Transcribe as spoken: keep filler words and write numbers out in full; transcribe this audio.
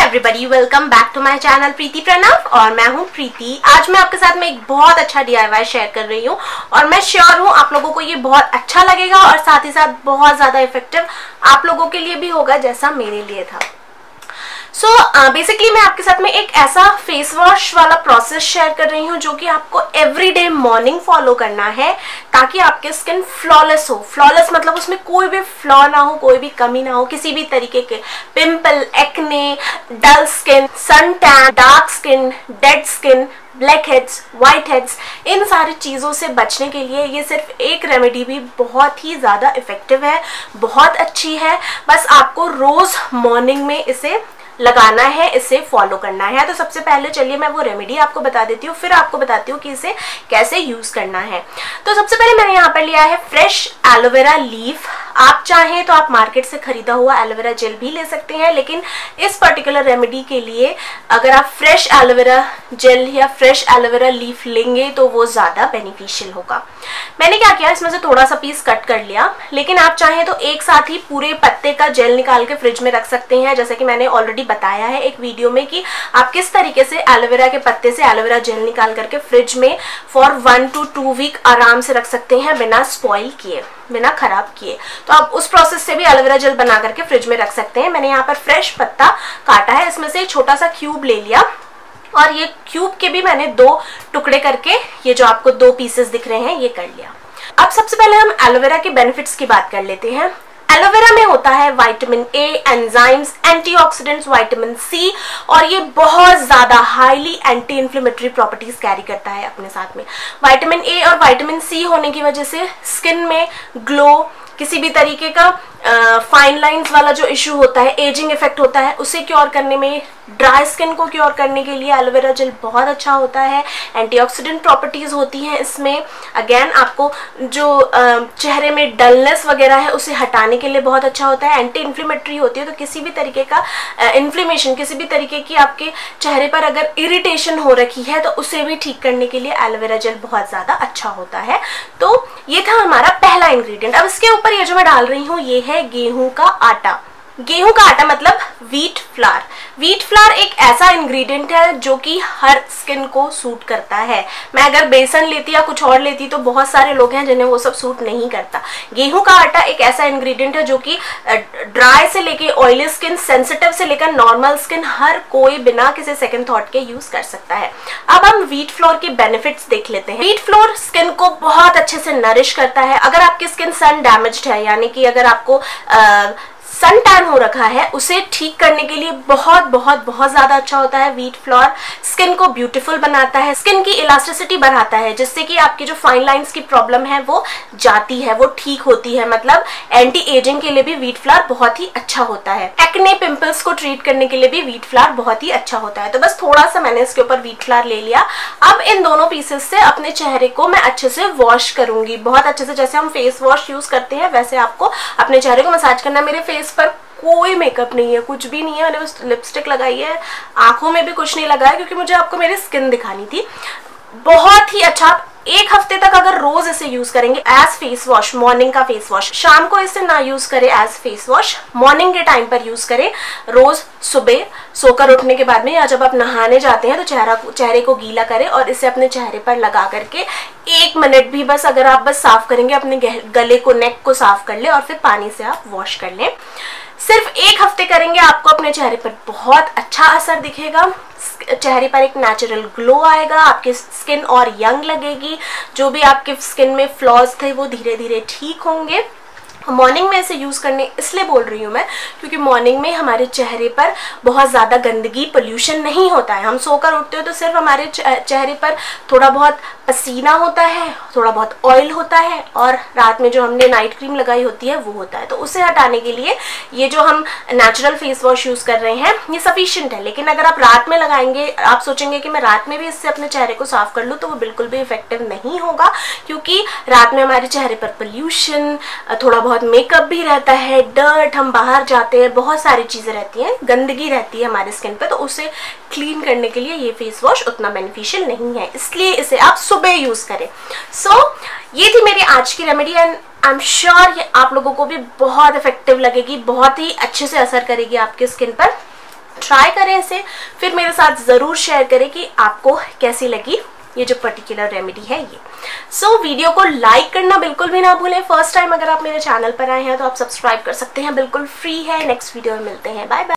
Everybody, welcome back to my channel Preeti Pranav और मैं हूं प्रीति। आज मैं आपके साथ में एक बहुत अच्छा डीआईवाई शेयर कर रही हूं और मैं श्योर हूं आप लोगों को ये बहुत अच्छा लगेगा और साथ ही साथ बहुत ज्यादा इफेक्टिव आप लोगों के लिए भी होगा जैसा मेरे लिए था। सो बेसिकली मैं आपके साथ में एक ऐसा फेस वॉश वाला प्रोसेस शेयर कर रही हूँ जो कि आपको एवरीडे मॉर्निंग फॉलो करना है ताकि आपके स्किन फ्लॉलेस हो। फ्लॉलेस मतलब उसमें कोई भी फ्लॉ ना हो, कोई भी कमी ना हो, किसी भी तरीके के pimple, acne, dull skin, sun tan, dark skin, dead skin, black heads, white heads, इन सारी चीज़ों से बचने के लिए ये सिर्फ एक रेमेडी भी बहुत ही ज़्यादा इफेक्टिव है, बहुत अच्छी है। बस आपको रोज़ मॉर्निंग में इसे लगाना है, इसे फॉलो करना है। तो सबसे पहले चलिए मैं वो रेमेडी आपको बता देती हूँ, फिर आपको बताती हूँ कि इसे कैसे यूज करना है। तो सबसे पहले मैंने यहाँ पर लिया है फ्रेश एलोवेरा लीफ। आप चाहें तो आप मार्केट से खरीदा हुआ एलोवेरा जेल भी ले सकते हैं, लेकिन इस पर्टिकुलर रेमेडी के लिए अगर आप फ्रेश एलोवेरा जेल या फ्रेश एलोवेरा लीफ लेंगे तो वो ज्यादा बेनिफिशियल होगा। मैंने क्या किया, इसमें से थोड़ा सा पीस कट कर लिया, लेकिन आप चाहें तो एक साथ ही पूरे पत्ते का जेल निकाल के फ्रिज में रख सकते हैं, जैसे कि मैंने ऑलरेडी बताया है एक वीडियो में कि आप किस तरीके से एलोवेरा के पत्ते से एलोवेरा जेल निकाल करके फ्रिज में for one to two week आराम से रख सकते हैं बिना स्पॉइल किए, बिना खराब किए। तो आप उस प्रोसेस से भी एलोवेरा जेल बना करके फ्रिज में रख सकते हैं। मैंने यहाँ पर फ्रेश पत्ता काटा है, इसमें से एक छोटा सा क्यूब ले लिया और ये क्यूब के भी मैंने दो टुकड़े करके, ये जो आपको दो पीसेस दिख रहे हैं, ये कर लिया। अब सबसे पहले हम एलोवेरा के बेनिफिट्स की बात कर लेते हैं। एलोवेरा में होता है vitamin A, enzymes, antioxidants, vitamin C और ये बहुत ज्यादा highly anti inflammatory properties carry करता है अपने साथ में। विटामिन ए और विटामिन सी होने की वजह से स्किन में ग्लो, किसी भी तरीके का फाइन लाइंस वाला जो इशू होता है, एजिंग इफेक्ट होता है, उसे क्योर करने में, ड्राई स्किन को क्योर करने के लिए एलोवेरा जेल बहुत अच्छा होता है। एंटीऑक्सीडेंट प्रॉपर्टीज होती हैं इसमें। अगेन आपको जो uh, चेहरे में डलनेस वगैरह है उसे हटाने के लिए बहुत अच्छा होता है। एंटी इन्फ्लेमेटरी होती है, तो किसी भी तरीके का इन्फ्लेमेशन, uh, किसी भी तरीके की आपके चेहरे पर अगर इरिटेशन हो रखी है तो उसे भी ठीक करने के लिए एलोवेरा जेल बहुत ज्यादा अच्छा होता है। तो ये था हमारा पहला इंग्रेडिएंट। अब इसके ऊपर ये जो मैं डाल रही हूँ ये है गेहूं का आटा। गेहूं का आटा मतलब व्हीट फ्लावर। व्हीट फ्लावर एक ऐसा इंग्रेडिएंट है जो कि हर स्किन को सूट करता है। मैं अगर बेसन लेती या कुछ और लेती तो बहुत सारे लोग हैं जिन्हें वो सब सूट नहीं करता। गेहूं का आटा एक ऐसा इंग्रेडिएंट है जो कि ड्राई से लेके ऑयली स्किन, सेंसिटिव से लेकर नॉर्मल स्किन, हर कोई बिना किसी सेकंड थॉट के यूज कर सकता है। अब हम व्हीट फ्लोर के बेनिफिट्स देख लेते हैं। व्हीट फ्लोर स्किन को बहुत अच्छे से नरिश करता है। अगर आपकी स्किन सन डैमेज्ड है, यानी कि अगर आपको आ, सन टैन हो रखा है, उसे ठीक करने के लिए बहुत बहुत बहुत ज्यादा अच्छा होता है व्हीट फ्लोर। स्किन को ब्यूटीफुल बनाता है, स्किन की इलास्टिसिटी बढ़ाता है, जिससे कि आपकी जो फाइन लाइंस की प्रॉब्लम है वो जाती है, वो ठीक होती है। मतलब एंटी एजिंग के लिए भी व्हीट फ्लावर बहुत ही अच्छा होता है। एक्ने, पिंपल्स को ट्रीट करने के लिए भी व्हीट फ्लावर बहुत ही अच्छा होता है। तो बस थोड़ा सा मैंने इसके ऊपर व्हीट फ्लावर ले लिया। अब इन दोनों पीसेस से अपने चेहरे को मैं अच्छे से वॉश करूंगी, बहुत अच्छे से। जैसे हम फेस वॉश यूज करते हैं वैसे आपको अपने चेहरे को मसाज करना। मेरे फेस पर कोई मेकअप नहीं है, कुछ भी नहीं है, मैंने बस लिपस्टिक लगाई है, आंखों में भी कुछ नहीं लगाया क्योंकि मुझे आपको मेरी स्किन दिखानी थी। बहुत ही अच्छा। एक हफ्ते तक अगर रोज इसे यूज करेंगे एज फेस वॉश, मॉर्निंग का फेस वॉश, शाम को इसे ना यूज करें एज फेस वॉश, मॉर्निंग के टाइम पर यूज करें। रोज सुबह सोकर उठने के बाद में या जब आप नहाने जाते हैं तो चेहरा चेहरे को गीला करें और इसे अपने चेहरे पर लगा करके एक मिनट भी बस, अगर आप बस साफ करेंगे, अपने गले को, नेक को साफ कर ले और फिर पानी से आप वॉश कर लें। सिर्फ एक हफ्ते करेंगे, आपको अपने चेहरे पर बहुत अच्छा असर दिखेगा। चेहरे पर एक नेचुरल ग्लो आएगा, आपकी स्किन और यंग लगेगी, जो भी आपके स्किन में फ्लॉज थे वो धीरे धीरे ठीक होंगे। मॉर्निंग में इसे यूज करने इसलिए बोल रही हूँ मैं क्योंकि मॉर्निंग में हमारे चेहरे पर बहुत ज़्यादा गंदगी, पोल्यूशन नहीं होता है। हम सोकर उठते हो तो सिर्फ हमारे चेहरे पर थोड़ा बहुत पसीना होता है, थोड़ा बहुत ऑयल होता है और रात में जो हमने नाइट क्रीम लगाई होती है वो होता है। तो उसे हटाने के लिए ये जो हम नेचुरल फेस वॉश यूज कर रहे हैं ये सफिशिएंट है। लेकिन अगर आप रात में लगाएंगे, आप सोचेंगे कि मैं रात में भी इससे अपने चेहरे को साफ कर लूँ, तो वो बिल्कुल भी इफेक्टिव नहीं होगा क्योंकि रात में हमारे चेहरे पर पोल्यूशन, थोड़ा बहुत मेकअप भी रहता है, डर्ट, हम बाहर जाते हैं, बहुत सारी चीजें रहती हैं, गंदगी रहती है हमारे स्किन पे, तो उसे क्लीन करने के लिए ये फेस वॉश उतना बेनिफिशियल नहीं है, इसलिए इसे आप सुबह यूज करें। सो so, ये थी मेरी आज की remedy and I am sure ये आप लोगों को भी बहुत इफेक्टिव लगेगी, बहुत ही अच्छे से असर करेगी आपके स्किन पर। ट्राई करें इसे, फिर मेरे साथ ज़रूर शेयर करें कि आपको कैसी लगी ये जो पर्टिकुलर रेमेडी है ये। सो so, वीडियो को लाइक करना बिल्कुल भी ना भूलें। फर्स्ट टाइम अगर आप मेरे चैनल पर आए हैं तो आप सब्सक्राइब कर सकते हैं, बिल्कुल फ्री है। नेक्स्ट वीडियो में मिलते हैं, बाय बाय।